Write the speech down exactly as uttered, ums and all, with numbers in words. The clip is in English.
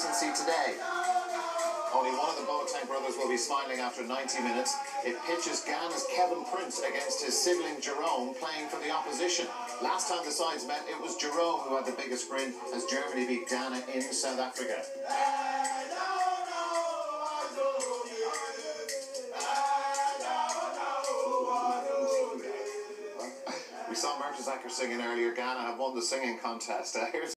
decency today. Only one of the Boateng brothers will be smiling after ninety minutes. It pitches Ghana's Kevin Prince against his sibling Jerome, playing for the opposition. Last time the sides met, it was Jerome who had the biggest grin as Germany beat Ghana in South Africa. We saw Mertesacker singing earlier. Ghana have won the singing contest. Uh, here's